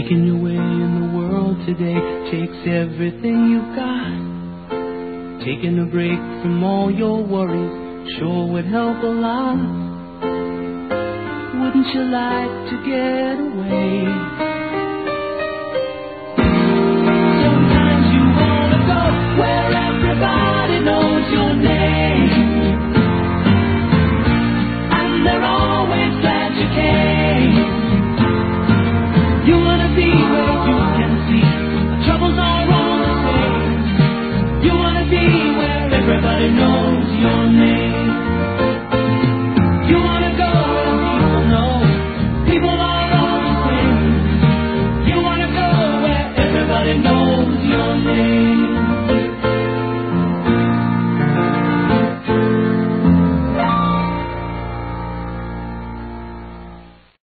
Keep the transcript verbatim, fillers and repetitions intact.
Making your way in the world today takes everything you've got. Taking a break from all your worries sure would help a lot. Wouldn't you like to get away?